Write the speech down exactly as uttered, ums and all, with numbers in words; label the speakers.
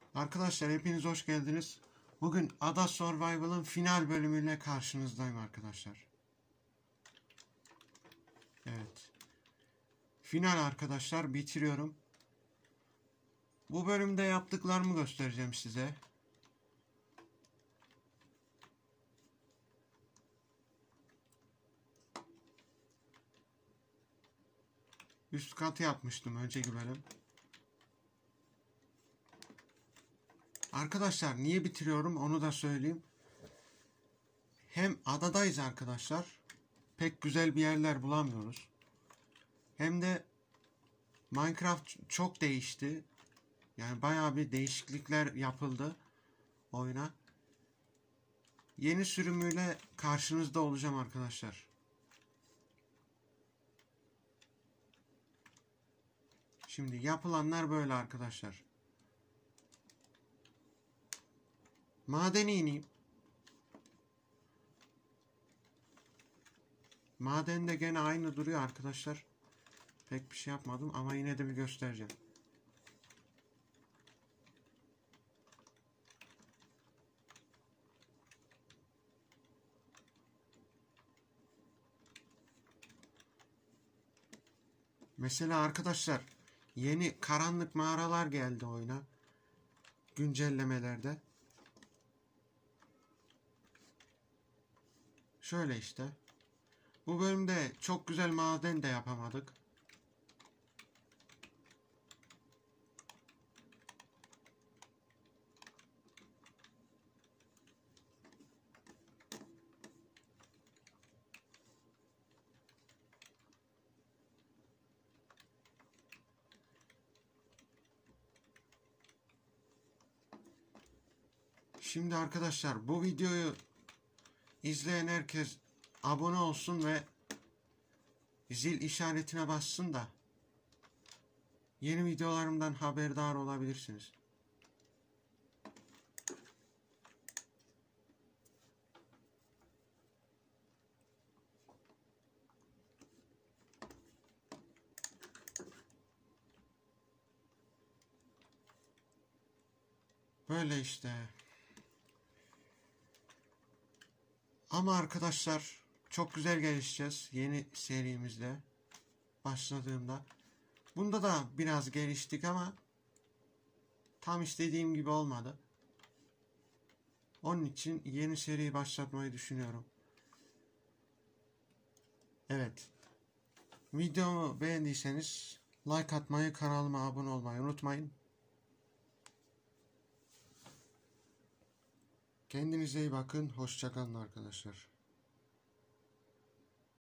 Speaker 1: Arkadaşlar hepiniz hoş geldiniz. Bugün Ada Survival'ın final bölümüyle karşınızdayım arkadaşlar. Evet. Final arkadaşlar, bitiriyorum. Bu bölümde yaptıklarımı göstereceğim size. Üst katı yapmıştım önceki bölüm. Arkadaşlar niye bitiriyorum onu da söyleyeyim. Hem adadayız arkadaşlar. Pek güzel bir yerler bulamıyoruz. Hem de Minecraft çok değişti. Yani bayağı bir değişiklikler yapıldı oyuna. Yeni sürümüyle karşınızda olacağım arkadaşlar. Şimdi yapılanlar böyle arkadaşlar. Madene ineyim. Maden de gene aynı duruyor arkadaşlar. Pek bir şey yapmadım ama yine de bir göstereceğim. Mesela arkadaşlar yeni karanlık mağaralar geldi oyuna. Güncellemelerde. Şöyle işte. Bu bölümde çok güzel maden de yapamadık. Şimdi arkadaşlar bu videoyu izleyen herkes abone olsun ve zil işaretine bassın da yeni videolarımdan haberdar olabilirsiniz. Böyle işte. Ama arkadaşlar çok güzel gelişeceğiz yeni serimizde başladığımda. Bunda da biraz geliştik ama tam istediğim gibi olmadı. Onun için yeni seriyi başlatmayı düşünüyorum. Evet. Videomu beğendiyseniz like atmayı, kanalıma abone olmayı unutmayın. Kendinize iyi bakın. Hoşça kalın arkadaşlar.